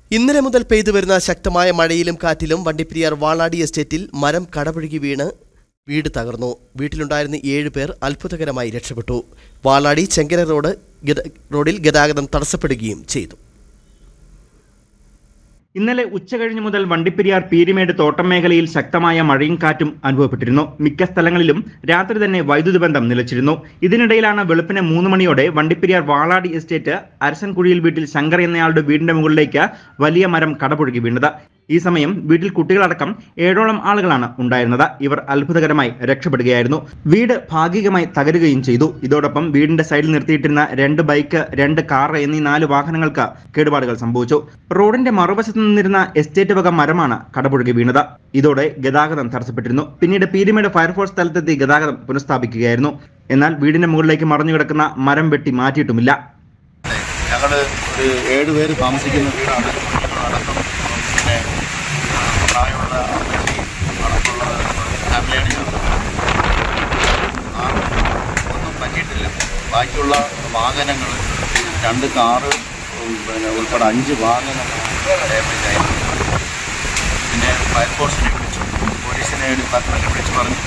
ഇന്നലെ മുതൽ പെയ്തു വരുന്ന ശക്തമായ മഴയിലും കാറ്റിലും വണ്ടിപ്പെരിയാർ വാളാടി എസ്റ്റേറ്റിൽ മരം കടപുഴകി വീണ് വീട് തകർന്നു. വീട്ടിലുണ്ടായിരുന്ന 7 പേർ അത്ഭുതകരമായി രക്ഷപ്പെട്ടു. വാളാടി ചെങ്കര റോഡിൽ ഗതാഗതം തടസ്സപ്പെടുകയും ചെയ്തു. ഇന്നലെ ഉച്ചകഴിഞ്ഞു മുതൽ വണ്ടിപ്പെരിയാർ പീരിമേട് തോട്ടം മേഖലയിൽ ശക്തമായ മഴയും കാറ്റും അനുഭവപ്പെട്ടിരുന്നു. മിക്ക സ്ഥലങ്ങളിലും രാത്രി തന്നെ വൈദ്യുതി ബന്ധം നിലച്ചിരുന്നു. ഇതിനിടയിലാണ് വെളുപ്പിന് 3 മണിയോടെ വണ്ടിപ്പെരിയാർ വാളാടി എസ്റ്റേറ്റ് അരസൻകുഴിയിൽ വീട്ടിൽ ശങ്കർ എന്നയാളുടെ വീടിന്റെ മുകളിലേക്ക് വലിയ മരം കടപുഴകി വീണത്. ഈ സമയം വീട്ടിൽ കുട്ടികളടക്കം 7ഓളം ആളുകളാണ് ഉണ്ടായിരുന്നത്. ഇവർ അത്ഭുതകരമായി രക്ഷപ്പെടുകയായിരുന്നു. വീട് ഭാഗികമായി തകരുകയും ചെയ്തു. ഇതോടൊപ്പം വീടിന്റെ സൈഡിൽ നിർത്തിയിട്ടിരുന്ന 2 ബൈക്ക്, 2 കാർ എന്നീ 4 വാഹനങ്ങൾക്ക് കേടുപാടുകൾ സംഭവിച്ചു. റോഡിന്റെ മറുവശത്ത് നിന്നിരുന്ന എസ്റ്റേറ്റ് വക മരമാണ് കടപുഴകി വീണത്. ഇതോടെ ഗതാഗതം തടസ്സപ്പെട്ടിരുന്നു. പിന്നീട് പീരിമേട് ഫയർഫോഴ്സ് സ്ഥലത്തെത്തി ഗതാഗതം പുനഃസ്ഥാപിക്കുകയായിരുന്നു. എന്നാൽ വീടിന്റെ മുകളിലേക്ക് മറിഞ്ഞു കിടക്കുന്ന മരം വെട്ടി മാറ്റിയിട്ടുമില്ല. ഞങ്ങൾ ഒരു 7 പേര് താമസിക്കുന്ന വീടാണ്. പ്രായമുള്ള അടക്കമുള്ള ഫാമിലിയാണ് ഞങ്ങൾ. ഒന്നും പറ്റിയിട്ടില്ല. ബാക്കിയുള്ള വാഹനങ്ങൾ 2 കാറ് ഉൾപ്പെടെ 5 വാഹനങ്ങൾ ഡാമേജ് ആയിരുന്നു. പിന്നെ ഫയർഫോഴ്സിനെ വിളിച്ചു, പോലീസിനെ ഡിപ്പാർട്ട്മെൻറ്റിനെ വിളിച്ച് പറഞ്ഞു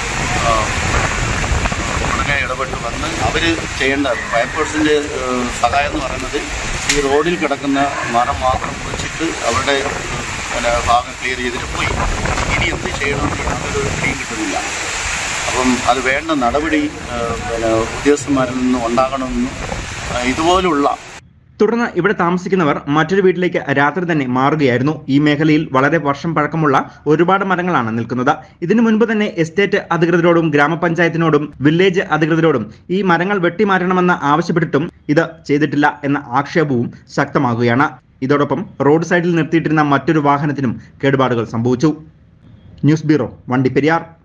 ഉടനെ ഇടപെട്ട് വന്ന് അവർ ചെയ്യേണ്ട ഫയർഫോഴ്സിൻ്റെ സഹായം എന്ന് പറയുന്നത് ഈ റോഡിൽ കിടക്കുന്ന മരം മാത്രം കുറിച്ചിട്ട് അവരുടെ ഭാഗം ക്ലിയർ ചെയ്തിട്ട് പോയി. ഇനി എന്ത് ചെയ്യണമെന്ന് യാതൊരു പിടിയും കിട്ടുന്നില്ല. അപ്പം അത് വേണ്ട നടപടി ഉദ്യോഗസ്ഥന്മാരിൽ നിന്ന് ഉണ്ടാകണമെന്നും ഇതുപോലുള്ള. തുടർന്ന് ഇവിടെ താമസിക്കുന്നവർ മറ്റൊരു വീട്ടിലേക്ക് രാത്രി തന്നെ മാറുകയായിരുന്നു. ഈ മേഖലയിൽ വളരെ വർഷം പഴക്കമുള്ള ഒരുപാട് മരങ്ങളാണ് നിൽക്കുന്നത്. ഇതിനു മുൻപ് തന്നെ എസ്റ്റേറ്റ് അധികൃതരോടും ഗ്രാമപഞ്ചായത്തിനോടും വില്ലേജ് അധികൃതരോടും ഈ മരങ്ങൾ വെട്ടിമാറ്റണമെന്ന് ആവശ്യപ്പെട്ടിട്ടും ഇത് ചെയ്തിട്ടില്ല എന്ന ആക്ഷേപവും ശക്തമാകുകയാണ്. ഇതോടൊപ്പം റോഡ് സൈഡിൽ നിർത്തിയിട്ടിരുന്ന മറ്റൊരു വാഹനത്തിനും കേടുപാടുകൾ സംഭവിച്ചു. News bureau, Vandiperiyar.